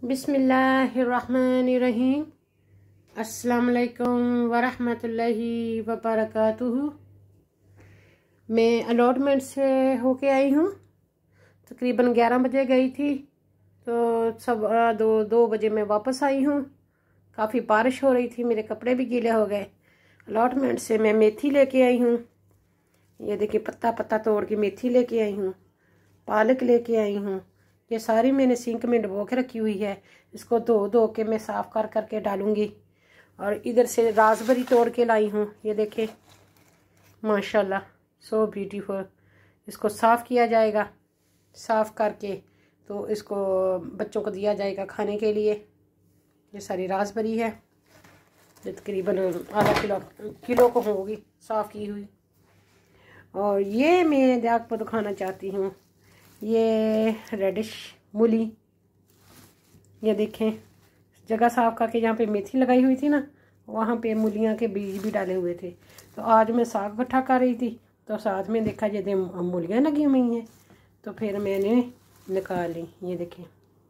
बिस्मिल्लाहिर्रहमानिर्रहीम। अस्सलाम वालेकुम वरहमतुल्लाहि वबरकातुहू। मैं अलॉटमेंट से होके आई हूँ। तकरीबन 11 बजे गई थी तो सब दो बजे मैं वापस आई हूँ। काफ़ी बारिश हो रही थी, मेरे कपड़े भी गीले हो गए। अलॉटमेंट से मैं मेथी लेके आई हूँ। ये देखिए, पत्ता पत्ता तोड़ के मेथी लेके आई हूँ, पालक लेके आई हूँ। ये सारी मैंने सिंक में डुबो के रखी हुई है। इसको धो धो के मैं साफ़ कर करके डालूंगी। और इधर से रासबेरी तोड़ के लाई हूँ। ये देखें, माशाल्लाह सो ब्यूटीफुल। इसको साफ़ किया जाएगा। साफ़ करके तो इसको बच्चों को दिया जाएगा खाने के लिए। ये सारी रासबेरी है, ये तकरीबन आधा किलो को होगी साफ़ की हुई। और ये मैं आपको दिखाना चाहती हूँ, ये रेडिश मूली। ये देखें, जगह साफ करके जहाँ पे मेथी लगाई हुई थी ना, वहाँ पे मूलियाँ के बीज भी डाले हुए थे। तो आज मैं साग इकट्ठा कर रही थी तो साथ में देखा ये मूलियाँ लगी हुई हैं, तो फिर मैंने निकाल ली। ये देखें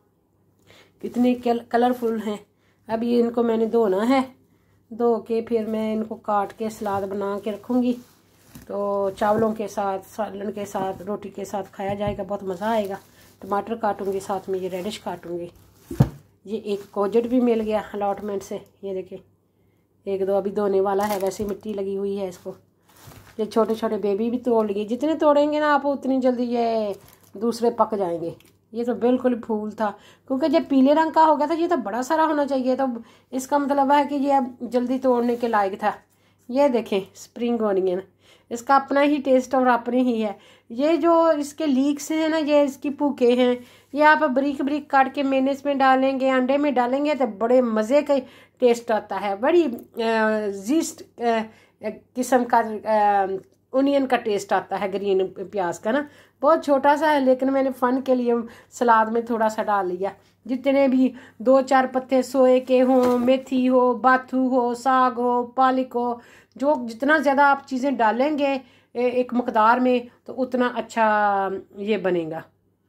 कितने कलरफुल हैं। अब ये इनको मैंने धोना है, धो के फिर मैं इनको काट के सलाद बना के रखूँगी। तो चावलों के साथ, सालन के साथ, रोटी के साथ खाया जाएगा, बहुत मज़ा आएगा। टमाटर काटूंगी, साथ में ये रेडिश काटूंगी। ये एक कोजट भी मिल गया अलॉटमेंट से। ये देखिए, एक दो अभी धोने वाला है, वैसे मिट्टी लगी हुई है इसको। ये छोटे छोटे बेबी भी तोड़ लिए। जितने तोड़ेंगे ना आप, उतनी जल्दी ये दूसरे पक जाएंगे। ये तो बिल्कुल फूल था, क्योंकि जब पीले रंग का हो गया था, ये तो बड़ा सारा होना चाहिए। तो इसका मतलब है कि ये अब जल्दी तोड़ने के लायक था। ये देखें, स्प्रिंग ऑनियन, इसका अपना ही टेस्ट और अपनी ही है। ये जो इसके लीक्स हैं ना, ये इसकी भूखे हैं। ये आप बारीक बारीक काट के मेयोनेज़ में डालेंगे, अंडे में डालेंगे तो बड़े मज़े का टेस्ट आता है। बड़ी जीस्ट किस्म का ओनियन का टेस्ट आता है, ग्रीन प्याज का ना। बहुत छोटा सा है, लेकिन मैंने फ़न के लिए सलाद में थोड़ा सा डाल लिया। जितने भी 2-4 पत्ते सोए के हों, मेथी हो, बाथू हो, साग हो, पालक हो, जो जितना ज़्यादा आप चीज़ें डालेंगे एक मकदार में, तो उतना अच्छा ये बनेगा।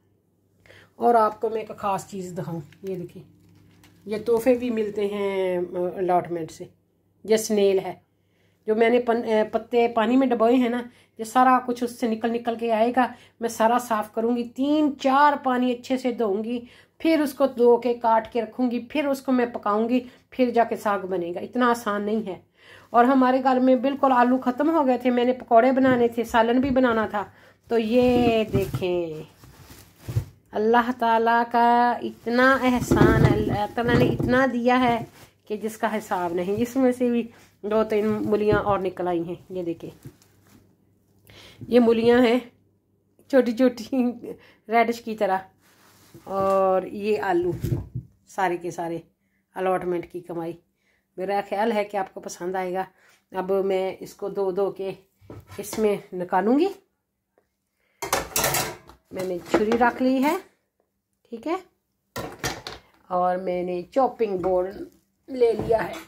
और आपको मैं एक ख़ास चीज़ दिखाऊं, ये देखिए, ये तोहफे भी मिलते हैं अलॉटमेंट से। ये स्नेल है, जो मैंने पत्ते पानी में डबोए हैं ना, ये सारा कुछ उससे निकल के आएगा। मैं सारा साफ़ करूँगी, 3-4 पानी अच्छे से धोऊंगी, फिर उसको धो के काट के रखूँगी, फिर उसको मैं पकाऊंगी, फिर जाके साग बनेगा। इतना आसान नहीं है। और हमारे घर में बिल्कुल आलू ख़त्म हो गए थे, मैंने पकौड़े बनाने थे, सालन भी बनाना था। तो ये देखें, अल्लाह ताला का इतना एहसान है, अल्लाह ताला ने इतना दिया है कि जिसका हिसाब नहीं। इसमें से भी 2-3 मूलियाँ और निकल आई हैं। ये देखिए, ये मूलियाँ हैं छोटी छोटी रेडिश की तरह। और ये आलू, सारे के सारे अलॉटमेंट की कमाई। मेरा ख्याल है कि आपको पसंद आएगा। अब मैं इसको धो के इसमें निकालूंगी। मैंने छुरी रख ली है, ठीक है, और मैंने चॉपिंग बोर्ड ले लिया है।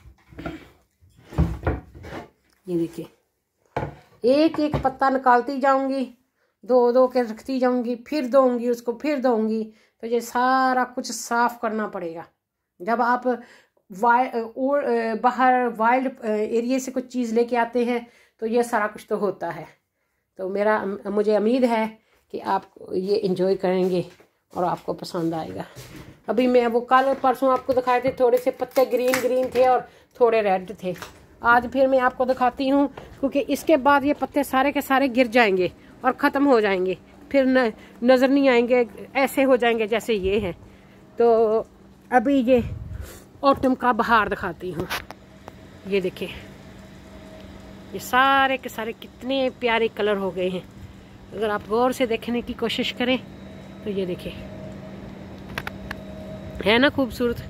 ये देखिए, एक एक पत्ता निकालती जाऊंगी, धो के रखती जाऊंगी, फिर धोऊंगी उसको, फिर धोऊंगी। तो ये सारा कुछ साफ करना पड़ेगा। जब आप बाहर वाइल्ड एरिया से कुछ चीज़ लेके आते हैं तो ये सारा कुछ तो होता है। तो मुझे उम्मीद है कि आप ये एंजॉय करेंगे और आपको पसंद आएगा। अभी मैं वो कल परसों आपको दिखाए थे, थोड़े से पत्ते ग्रीन थे और थोड़े रेड थे। आज फिर मैं आपको दिखाती हूँ, क्योंकि इसके बाद ये पत्ते सारे के सारे गिर जाएंगे और ख़त्म हो जाएंगे, फिर नज़र नहीं आएंगे, ऐसे हो जाएंगे जैसे ये हैं। तो अभी ये ऑटम का बहार दिखाती हूँ। ये देखिए, ये सारे के सारे कितने प्यारे कलर हो गए हैं। अगर आप गौर से देखने की कोशिश करें तो ये देखिए, है ना खूबसूरत।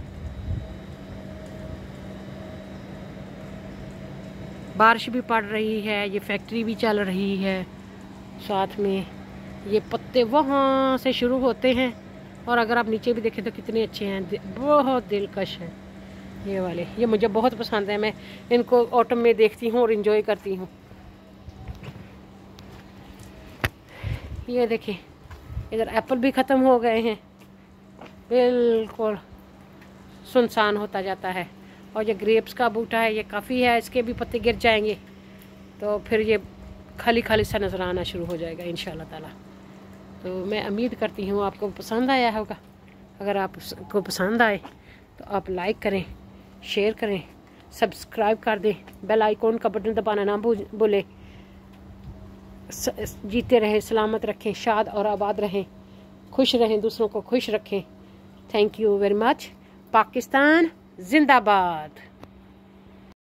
बारिश भी पड़ रही है, ये फैक्ट्री भी चल रही है साथ में। ये पत्ते वहाँ से शुरू होते हैं, और अगर आप नीचे भी देखें तो कितने अच्छे हैं, बहुत दिलकश हैं ये वाले। ये मुझे बहुत पसंद है, मैं इनको ऑटम में देखती हूँ और इन्जॉय करती हूँ। ये देखिए, इधर एप्पल भी ख़त्म हो गए हैं। बिल्कुल सुनसान होता जाता है। और ये ग्रेप्स का बूटा है, ये काफ़ी है, इसके भी पत्ते गिर जाएंगे तो फिर ये खाली खाली सा नज़र आना शुरू हो जाएगा इंशाल्लाह ताला। तो मैं उम्मीद करती हूँ आपको पसंद आया होगा। अगर आपको पसंद आए तो आप लाइक करें, शेयर करें, सब्सक्राइब कर दें, बेल आइकॉन का बटन दबाना ना भूलें। जीते रहें, सलामत रखें, शाद और आबाद रहें, खुश रहें, दूसरों को खुश रखें। Thank you very much. Pakistan जिंदाबाद।